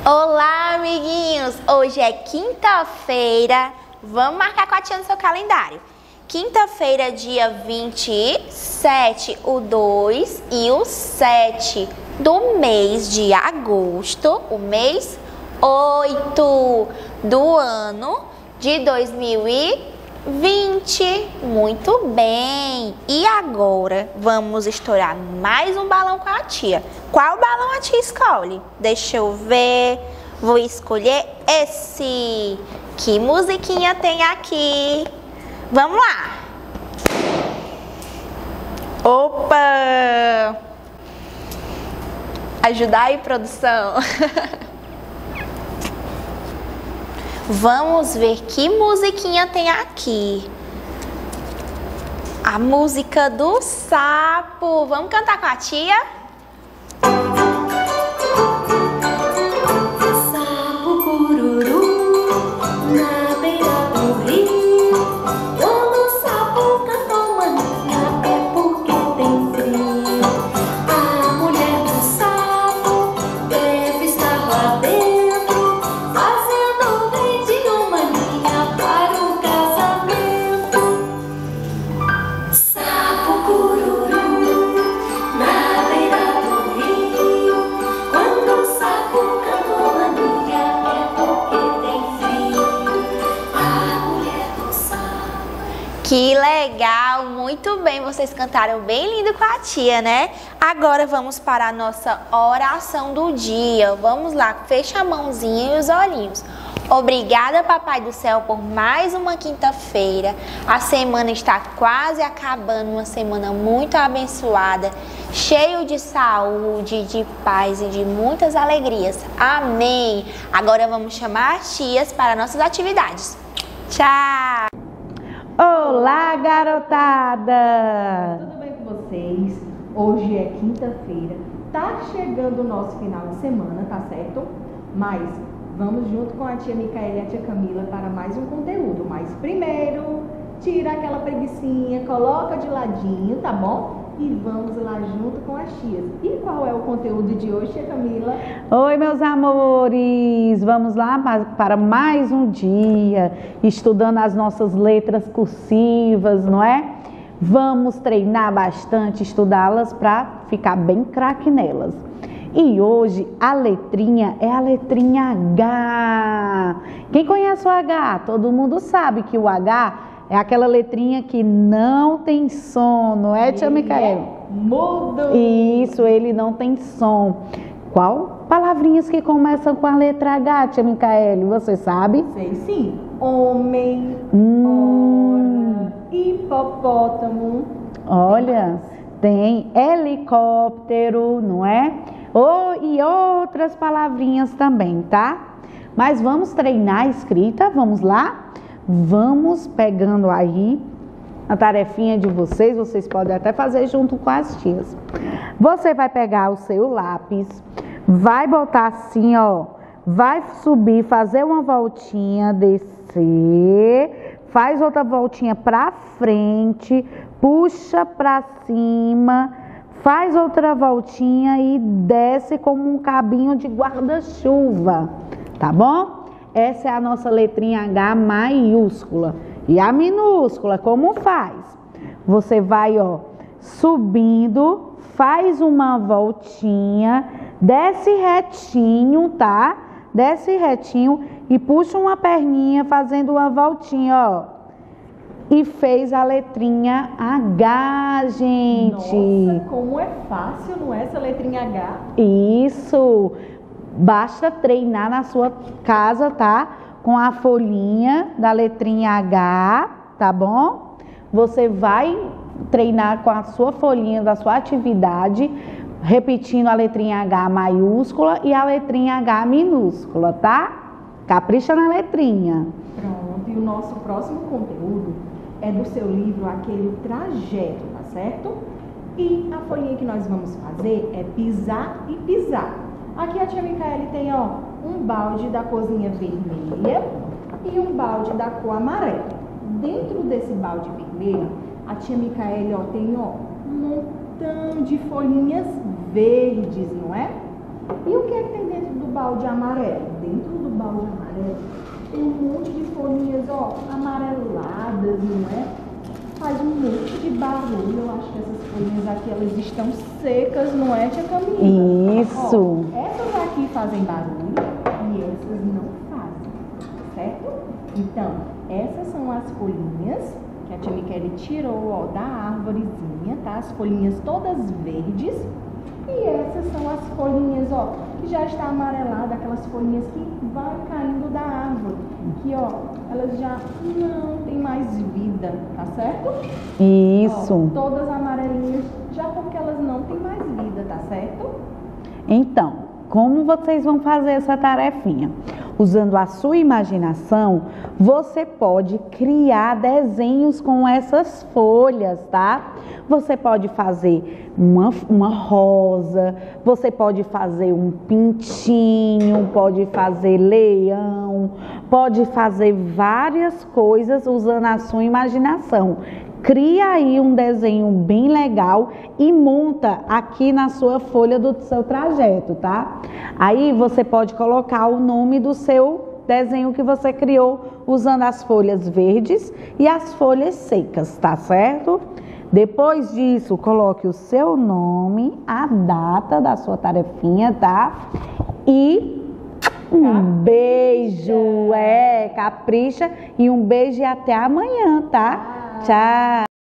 Olá, amiguinhos! Hoje é quinta-feira. Vamos marcar com a tia no seu calendário. Quinta-feira, dia 27, o 2 e o 7 do mês de agosto, o mês 8 do ano de 2020. Muito bem! E agora vamos estourar mais um balão com a tia. Qual balão a tia escolhe? Deixa eu ver. Vou escolher esse. Que musiquinha tem aqui? Vamos lá! Opa! Ajudar aí, produção. Vamos ver que musiquinha tem aqui. A música do sapo. Vamos cantar com a tia? Sapo cururu na beira do rio. Quando o sapo cantou maninha é porque tem frio. A mulher do sapo deve estar lá dentro, fazendo vendinho maninha para o casamento. Sapo cururu na beira do rio. Quando o sapo cantou maninha é porque tem frio. A mulher do sapo. Que legal, muito bem, vocês cantaram bem lindo com a tia, né? Agora vamos para a nossa oração do dia. Vamos lá, fecha a mãozinha e os olhinhos. Obrigada, Papai do Céu, por mais uma quinta-feira. A semana está quase acabando, uma semana muito abençoada, cheio de saúde, de paz e de muitas alegrias. Amém! Agora vamos chamar as tias para nossas atividades. Tchau! Olá, garotada! Tudo bem com vocês? Hoje é quinta-feira, tá chegando o nosso final de semana, tá certo? Mas vamos junto com a tia Micaela e a tia Camila para mais um conteúdo. Mas primeiro, tira aquela preguicinha, coloca de ladinho, tá bom? E vamos lá junto com as tias. E qual é o conteúdo de hoje, tia Camila? Oi, meus amores! Vamos lá para mais um dia, estudando as nossas letras cursivas, não é? Vamos treinar bastante, estudá-las para ficar bem craque nelas. E hoje a letrinha é a letrinha H. Quem conhece o H? Todo mundo sabe que o H é aquela letrinha que não tem som, não é, tia Micaela? Mudo! Isso, ele não tem som. Qual palavrinhas que começam com a letra H, tia Micaela? Você sabe? Sei sim. Homem, hora, hipopótamo. Olha, tem helicóptero, não é? E outras palavrinhas também, tá? Mas vamos treinar a escrita, vamos lá? Vamos pegando aí a tarefinha de vocês podem até fazer junto com as tias. Você vai pegar o seu lápis, vai botar assim, ó, vai subir, fazer uma voltinha, descer, faz outra voltinha pra frente, puxa pra cima, faz outra voltinha e desce como um cabinho de guarda-chuva, tá bom? Essa é a nossa letrinha H maiúscula. E a minúscula, como faz? Você vai, ó, subindo, faz uma voltinha, desce retinho, tá? Desce retinho e puxa uma perninha fazendo uma voltinha, ó. E fez a letrinha H, gente. Nossa, como é fácil, não é essa letrinha H? Isso. Basta treinar na sua casa, tá? Com a folhinha da letrinha H, tá bom? Você vai treinar com a sua folhinha da sua atividade, repetindo a letrinha H maiúscula e a letrinha H minúscula, tá? Capricha na letrinha. Pronto, e o nosso próximo conteúdo é do seu livro Aquele Trajeto, tá certo? E a folhinha que nós vamos fazer é pisar e pisar. Aqui a tia Micaela tem, ó, um balde da corzinha vermelha e um balde da cor amarela. Dentro desse balde vermelho, a tia Micaela, ó, tem, ó, um montão de folhinhas verdes, não é? E o que é que tem dentro do balde amarelo? Dentro do balde amarelo tem um monte de folhinhas, ó, amareladas, não é? Faz um monte de barulho. Eu acho que essas folhinhas aqui, elas estão secas, não é, tia Camila? Isso. Ó, essas aqui fazem barulho e essas não fazem, certo? Então, essas são as folhinhas que a tia Michele tirou, ó, da árvorezinha, tá? As folhinhas todas verdes. E essas são as folhinhas, ó, que já está amarelada, aquelas folhinhas que vai caindo da árvore. Que, ó, elas já não tem mais vida, tá certo? Isso. Ó, todas amarelinhas, já porque elas não têm mais vida, tá certo? Então, como vocês vão fazer essa tarefinha? Usando a sua imaginação, você pode criar desenhos com essas folhas, tá? Você pode fazer uma rosa, você pode fazer um pintinho, pode fazer leão, pode fazer várias coisas usando a sua imaginação. Cria aí um desenho bem legal e monta aqui na sua folha do seu trajeto, tá? Aí você pode colocar o nome do seu desenho que você criou usando as folhas verdes e as folhas secas, tá certo? Depois disso, coloque o seu nome, a data da sua tarefinha, tá? E um beijo, capricha, e um beijo e até amanhã, tá? Tchau!